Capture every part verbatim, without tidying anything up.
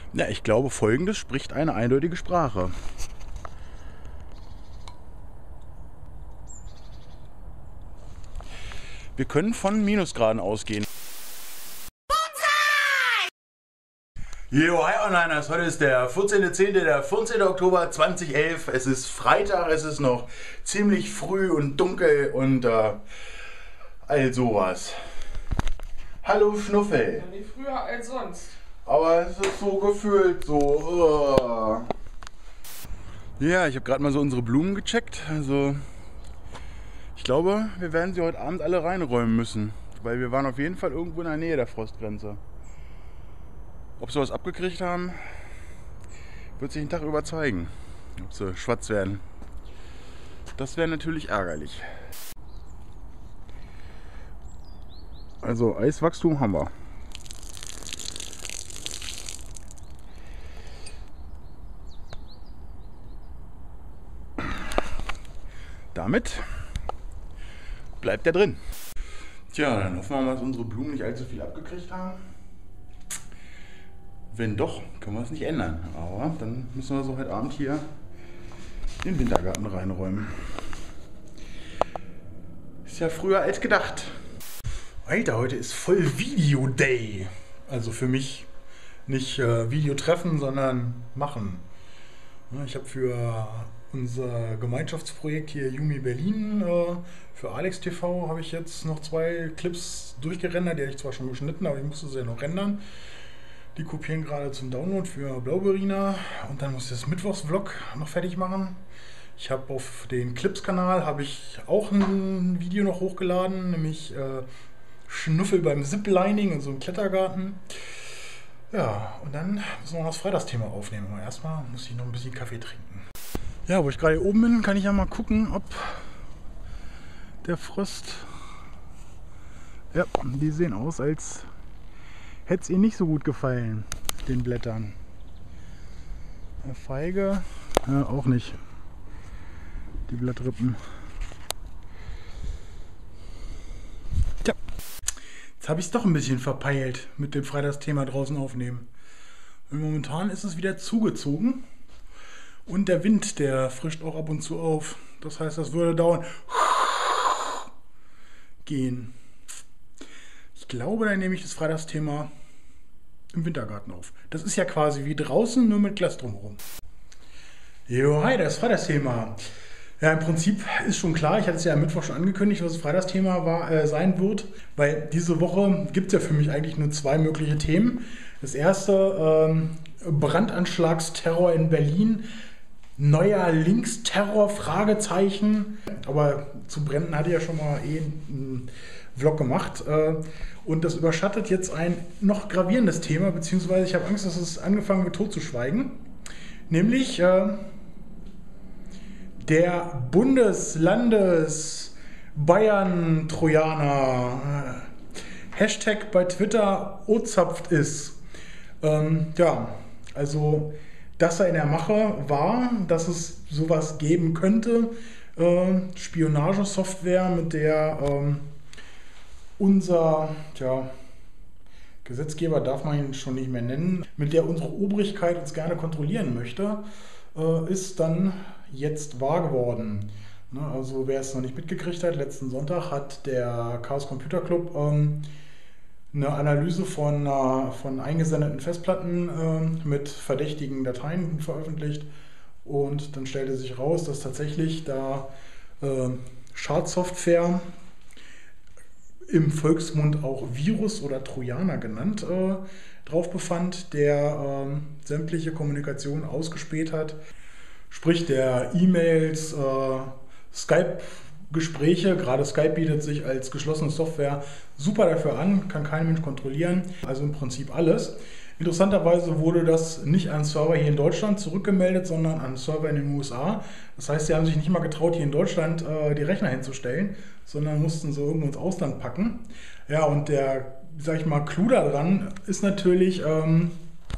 Ja, ich glaube, Folgendes spricht eine eindeutige Sprache. Wir können von Minusgraden ausgehen. Jo, hi Onliners, heute ist der vierzehnter zehnter, der vierzehnter Oktober zweitausendelf. Es ist Freitag, es ist noch ziemlich früh und dunkel und äh, all sowas. Hallo Schnuffel. Nicht früher als sonst. Aber es ist so gefühlt so. Uh. Ja, ich habe gerade mal so unsere Blumen gecheckt. Also ich glaube, wir werden sie heute Abend alle reinräumen müssen, weil wir waren auf jeden Fall irgendwo in der Nähe der Frostgrenze. Ob sie was abgekriegt haben, wird sich den Tag über zeigen. Ob sie schwarz werden. Das wäre natürlich ärgerlich. Also Eiswachstum haben wir. Damit bleibt er drin. Tja, dann hoffen wir mal, dass unsere Blumen nicht allzu viel abgekriegt haben. Wenn doch, können wir es nicht ändern. Aber dann müssen wir so heute Abend hier den Wintergarten reinräumen. Ist ja früher als gedacht. Alter, heute ist voll Video Day. Also für mich nicht äh, Videotreffen, sondern machen. Ich habe für unser Gemeinschaftsprojekt hier Yumi Berlin, äh, für Alex T V habe ich jetzt noch zwei Clips durchgerendert. Die habe ich zwar schon geschnitten, aber ich musste sie ja noch rendern. Die kopieren gerade zum Download für Blauberina und dann muss ich das Mittwochsvlog noch fertig machen. Ich habe auf den Clips-Kanal habe ich auch ein Video noch hochgeladen, nämlich äh, Schnuffel beim Ziplining in so einem Klettergarten. Ja, und dann müssen wir noch das Freitagsthema aufnehmen. Aber erstmal muss ich noch ein bisschen Kaffee trinken. Ja, wo ich gerade hier oben bin, kann ich ja mal gucken, ob der Frost... Ja, die sehen aus, als hätte es ihnen nicht so gut gefallen, den Blättern. Eine Feige, ja, auch nicht. Die Blattrippen. Tja, jetzt habe ich es doch ein bisschen verpeilt mit dem Freitagsthema draußen aufnehmen. Und momentan ist es wieder zugezogen. Und der Wind, der frischt auch ab und zu auf. Das heißt, das würde dauern gehen. Ich glaube, dann nehme ich das Freitagsthema im Wintergarten auf. Das ist ja quasi wie draußen, nur mit Glas drumherum. Jo, hi, das Freitagsthema. Ja, im Prinzip ist schon klar, ich hatte es ja am Mittwoch schon angekündigt, was das Freitagsthema war, äh, sein wird. Weil diese Woche gibt es ja für mich eigentlich nur zwei mögliche Themen. Das erste, ähm, Brandanschlagsterror in Berlin. Neuer Linksterror, Fragezeichen. Aber zu Bränden hatte ich ja schon mal eh einen Vlog gemacht. Und das überschattet jetzt ein noch gravierendes Thema, beziehungsweise ich habe Angst, dass es angefangen wird totzuschweigen. Nämlich äh, der Bundeslandes Bayern-Trojaner. Hashtag bei Twitter ozapft ist. Ähm, ja, also... dass er in der Mache war, dass es sowas geben könnte. Äh, Spionagesoftware, mit der ähm, unser tja, Gesetzgeber, darf man ihn schon nicht mehr nennen, mit der unsere Obrigkeit uns gerne kontrollieren möchte, äh, ist dann jetzt wahr geworden. Ne, also wer es noch nicht mitgekriegt hat, letzten Sonntag hat der Chaos Computer Club ähm, eine Analyse von, äh, von eingesendeten Festplatten äh, mit verdächtigen Dateien veröffentlicht und dann stellte sich raus, dass tatsächlich da äh, Schadsoftware, im Volksmund auch Virus oder Trojaner genannt, äh, drauf befand, der äh, sämtliche Kommunikation ausgespäht hat, sprich der E-Mails, äh, Skype Gespräche, gerade Skype bietet sich als geschlossene Software super dafür an, kann kein Mensch kontrollieren, also im Prinzip alles. Interessanterweise wurde das nicht an Server hier in Deutschland zurückgemeldet, sondern an Server in den U S A. Das heißt, sie haben sich nicht mal getraut, hier in Deutschland äh, die Rechner hinzustellen, sondern mussten sie irgendwo ins Ausland packen. Ja, und der, sag ich mal, Clou daran ist natürlich, ähm,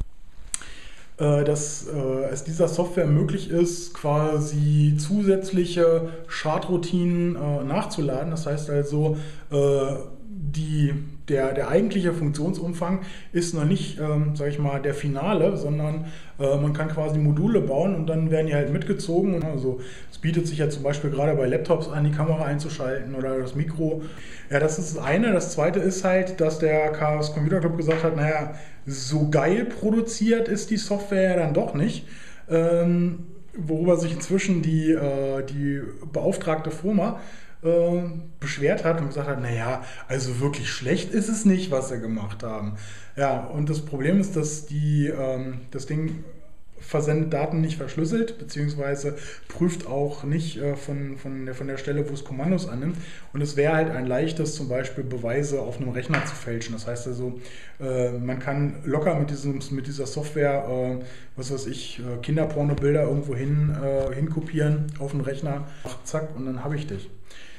dass äh, es dieser Software möglich ist, quasi zusätzliche Schadroutinen äh, nachzuladen. Das heißt also, äh, die der, der eigentliche Funktionsumfang ist noch nicht, ähm, sag ich mal, der Finale, sondern äh, man kann quasi Module bauen und dann werden die halt mitgezogen. Und also es bietet sich ja zum Beispiel gerade bei Laptops an, die Kamera einzuschalten oder das Mikro. Ja, das ist das eine. Das zweite ist halt, dass der Chaos Computer Club gesagt hat, naja, so geil produziert ist die Software ja dann doch nicht. Ähm, worüber sich inzwischen die, äh, die beauftragte Firma äh, beschwert hat und gesagt hat, naja, also wirklich schlecht ist es nicht, was sie gemacht haben. Ja, und das Problem ist, dass die, ähm, das Ding versendet Daten nicht verschlüsselt, beziehungsweise prüft auch nicht äh, von, von, der, von der Stelle, wo es Kommandos annimmt. Und es wäre halt ein leichtes, zum Beispiel Beweise auf einem Rechner zu fälschen. Das heißt also, äh, man kann locker mit, diesem, mit dieser Software, äh, was weiß ich, äh, Kinderpornobilder irgendwo hin, äh, hinkopieren auf den Rechner, zack, und dann habe ich dich.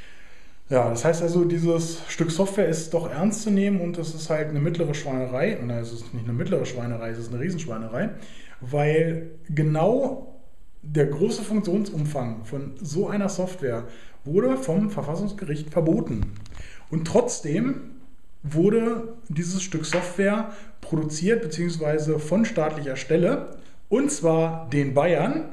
Ja, das heißt also, dieses Stück Software ist doch ernst zu nehmen und es ist halt eine mittlere Schweinerei. Und es ist nicht eine mittlere Schweinerei, es ist eine Riesenschweinerei, weil genau der große Funktionsumfang von so einer Software wurde vom Verfassungsgericht verboten. Und trotzdem wurde dieses Stück Software produziert bzw. von staatlicher Stelle, und zwar den Bayern,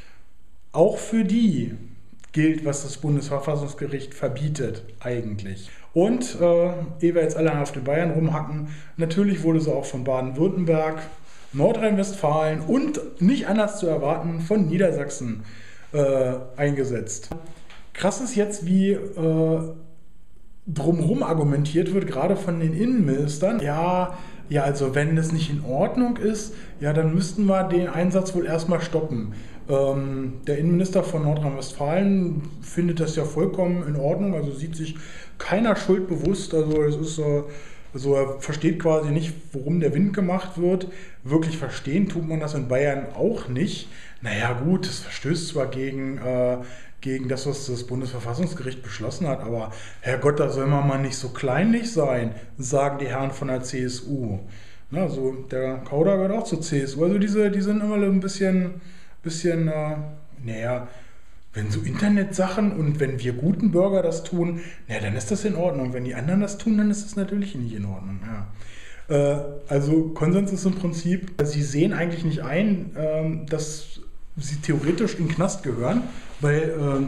auch für die gilt, was das Bundesverfassungsgericht verbietet eigentlich. Und äh, ehe wir jetzt alle auf den Bayern rumhacken, natürlich wurde sie auch von Baden-Württemberg, Nordrhein-Westfalen und nicht anders zu erwarten von Niedersachsen äh, eingesetzt. Krass ist jetzt, wie äh, drumherum argumentiert wird, gerade von den Innenministern. Ja, ja, also wenn das nicht in Ordnung ist, ja, dann müssten wir den Einsatz wohl erstmal stoppen. Ähm, der Innenminister von Nordrhein-Westfalen findet das ja vollkommen in Ordnung, also sieht sich keiner Schuld bewusst. Also es ist äh, also er versteht quasi nicht, worum der Wind gemacht wird. Wirklich verstehen tut man das in Bayern auch nicht. Naja gut, es verstößt zwar gegen, äh, gegen das, was das Bundesverfassungsgericht beschlossen hat, aber Herrgott, da soll man mal nicht so kleinlich sein, sagen die Herren von der C S U. Na, also der Kauder gehört auch zur C S U. Also diese, die sind immer ein bisschen, bisschen äh, naja, wenn so Internetsachen und wenn wir guten Bürger das tun, na, dann ist das in Ordnung. Wenn die anderen das tun, dann ist das natürlich nicht in Ordnung. Ja. Äh, also Konsens ist im Prinzip, sie sehen eigentlich nicht ein, ähm, dass sie theoretisch in den Knast gehören, weil ähm,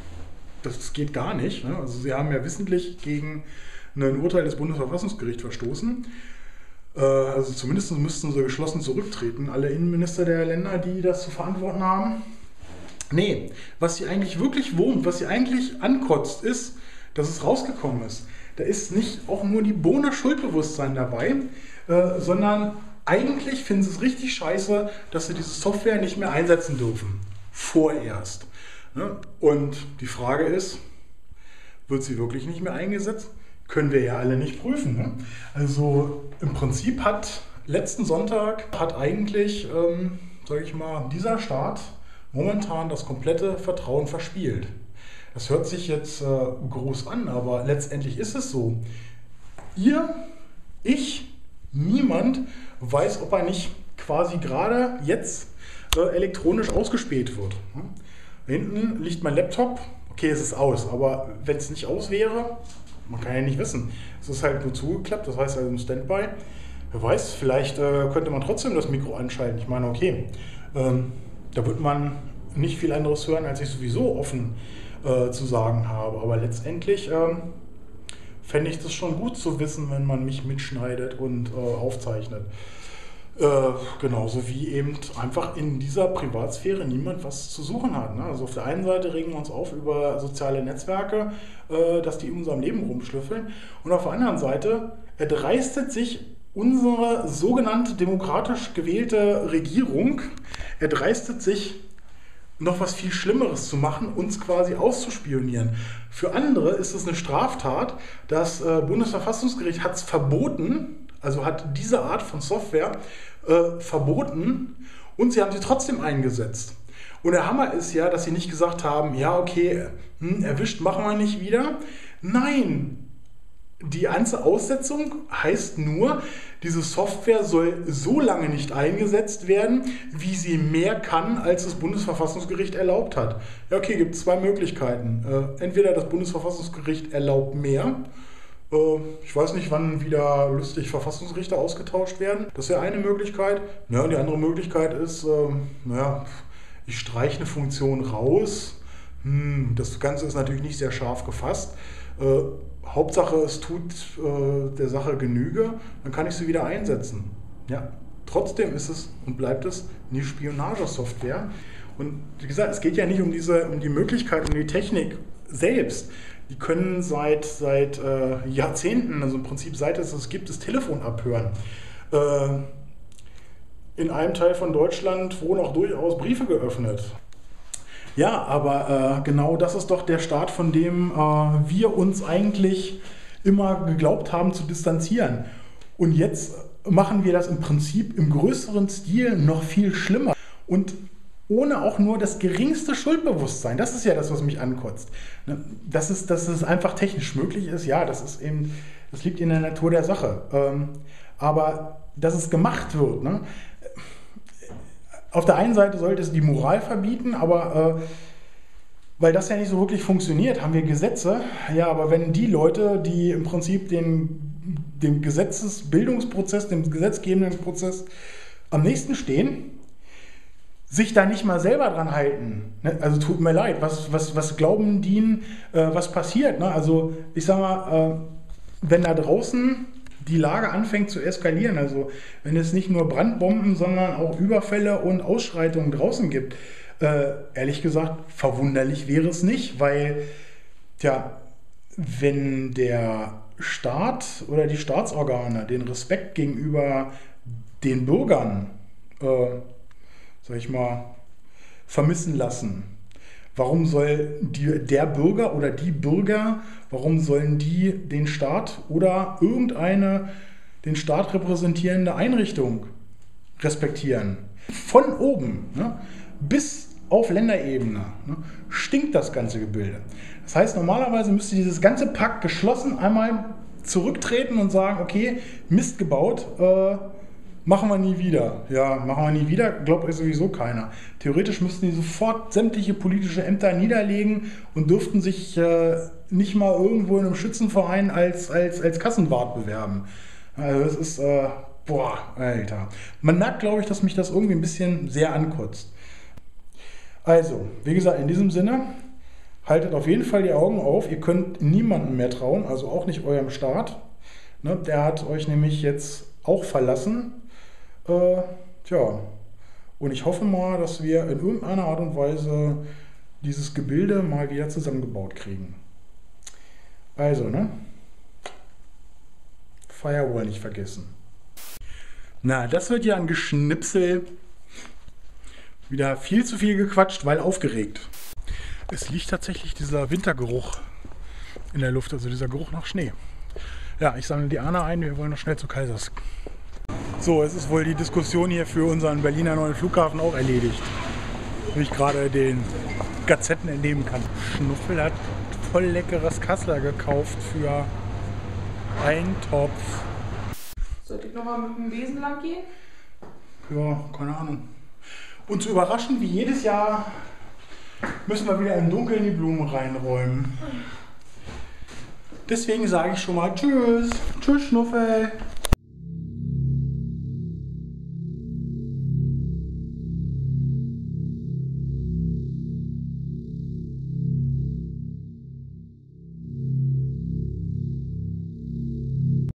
das geht gar nicht. Ne? Also sie haben ja wissentlich gegen ein Urteil des Bundesverfassungsgerichts verstoßen. Äh, also zumindest müssten sie geschlossen zurücktreten, alle Innenminister der Länder, die das zu verantworten haben. Nee, was sie eigentlich wirklich wurmt, was sie eigentlich ankotzt, ist, dass es rausgekommen ist. Da ist nicht auch nur die Bohne Schuldbewusstsein dabei, äh, sondern eigentlich finden sie es richtig scheiße, dass sie diese Software nicht mehr einsetzen dürfen. Vorerst. Ne? Und die Frage ist, wird sie wirklich nicht mehr eingesetzt? Können wir ja alle nicht prüfen. Ne? Also im Prinzip hat letzten Sonntag hat eigentlich, ähm, sage ich mal, dieser Staat momentan das komplette Vertrauen verspielt. Das hört sich jetzt äh, groß an, aber letztendlich ist es so. Ihr, ich, niemand weiß, ob er nicht quasi gerade jetzt äh, elektronisch ausgespäht wird. Da hinten liegt mein Laptop, okay, es ist aus, aber wenn es nicht aus wäre, man kann ja nicht wissen. Es ist halt nur zugeklappt, das heißt also im Standby. Wer weiß, vielleicht äh, könnte man trotzdem das Mikro anschalten. Ich meine, okay, ähm, da wird man nicht viel anderes hören, als ich sowieso offen äh, zu sagen habe. Aber letztendlich ähm, fände ich das schon gut zu wissen, wenn man mich mitschneidet und äh, aufzeichnet. Äh, genauso wie eben einfach in dieser Privatsphäre niemand was zu suchen hat. Ne? Also auf der einen Seite regen wir uns auf über soziale Netzwerke, äh, dass die in unserem Leben rumschlüffeln. Und auf der anderen Seite erdreistet sich unsere sogenannte demokratisch gewählte Regierung, erdreistet sich noch was viel Schlimmeres zu machen, uns quasi auszuspionieren. Für andere ist es eine Straftat. Das äh, Bundesverfassungsgericht hat es verboten, also hat diese Art von Software äh, verboten und sie haben sie trotzdem eingesetzt. Und der Hammer ist ja, dass sie nicht gesagt haben, ja okay, hm, erwischt machen wir nicht wieder. Nein, die ganze Aussetzung heißt nur, diese Software soll so lange nicht eingesetzt werden, wie sie mehr kann, als das Bundesverfassungsgericht erlaubt hat. Ja, okay, gibt es zwei Möglichkeiten. Äh, entweder das Bundesverfassungsgericht erlaubt mehr, Äh, ich weiß nicht, wann wieder lustig Verfassungsrichter ausgetauscht werden. Das wäre eine Möglichkeit. Ja, und die andere Möglichkeit ist, äh, naja, ich streiche eine Funktion raus. Hm, das Ganze ist natürlich nicht sehr scharf gefasst. Äh, Hauptsache, es tut äh, der Sache Genüge, dann kann ich sie wieder einsetzen. Ja, trotzdem ist es und bleibt es eine Spionagesoftware. Und wie gesagt, es geht ja nicht um, diese, um die Möglichkeit, um die Technik selbst. Die können seit, seit äh, Jahrzehnten, also im Prinzip seit es es gibt, das Telefon abhören. Äh, in einem Teil von Deutschland wurden auch durchaus Briefe geöffnet. Ja, aber äh, genau das ist doch der Staat, von dem äh, wir uns eigentlich immer geglaubt haben zu distanzieren. Und jetzt machen wir das im Prinzip im größeren Stil noch viel schlimmer. Und ohne auch nur das geringste Schuldbewusstsein. Das ist ja das, was mich ankotzt. Dass es, dass es einfach technisch möglich ist, ja, das ist eben, das liegt in der Natur der Sache. Ähm, aber dass es gemacht wird, ne? Auf der einen Seite sollte es die Moral verbieten, aber äh, weil das ja nicht so wirklich funktioniert, haben wir Gesetze. Ja, aber wenn die Leute, die im Prinzip den, dem Gesetzesbildungsprozess, dem gesetzgebenden Prozess am nächsten stehen, sich da nicht mal selber dran halten, ne? Also tut mir leid, was, was, was glauben die, äh, was passiert? Ne? Also ich sag mal, äh, wenn da draußen die Lage anfängt zu eskalieren, also wenn es nicht nur Brandbomben, sondern auch Überfälle und Ausschreitungen draußen gibt, äh, ehrlich gesagt, verwunderlich wäre es nicht, weil, tja, wenn der Staat oder die Staatsorgane den Respekt gegenüber den Bürgern, äh, sag ich mal, vermissen lassen, warum soll die, der Bürger oder die Bürger, warum sollen die den Staat oder irgendeine den Staat repräsentierende Einrichtung respektieren? Von oben, ne, bis auf Länderebene, ne, stinkt das ganze Gebilde. Das heißt, normalerweise müsste dieses ganze Pack geschlossen einmal zurücktreten und sagen, okay, Mist gebaut, äh, machen wir nie wieder. Ja, machen wir nie wieder, glaubt euch sowieso keiner. Theoretisch müssten die sofort sämtliche politische Ämter niederlegen und dürften sich äh, nicht mal irgendwo in einem Schützenverein als, als, als Kassenwart bewerben. Also das ist, äh, boah, Alter. Man merkt, glaube ich, dass mich das irgendwie ein bisschen sehr ankotzt. Also, wie gesagt, in diesem Sinne, haltet auf jeden Fall die Augen auf. Ihr könnt niemandem mehr trauen, also auch nicht eurem Staat. Ne, der hat euch nämlich jetzt auch verlassen. Äh, tja, und ich hoffe mal, dass wir in irgendeiner Art und Weise dieses Gebilde mal wieder zusammengebaut kriegen. Also, ne? Firewall nicht vergessen. Na, das wird ja ein Geschnipsel. Wieder viel zu viel gequatscht, weil aufgeregt. Es liegt tatsächlich dieser Wintergeruch in der Luft, also dieser Geruch nach Schnee. Ja, ich sammle die Anna ein, wir wollen noch schnell zu Kaisers. So, es ist wohl die Diskussion hier für unseren Berliner neuen Flughafen auch erledigt. Wie ich gerade den Gazetten entnehmen kann. Schnuffel hat voll leckeres Kassler gekauft für einen Topf. Sollte ich nochmal mit dem Besen lang gehen? Ja, keine Ahnung. Und zu überraschen, wie jedes Jahr, müssen wir wieder im Dunkeln die Blumen reinräumen. Deswegen sage ich schon mal Tschüss. Tschüss, Schnuffel.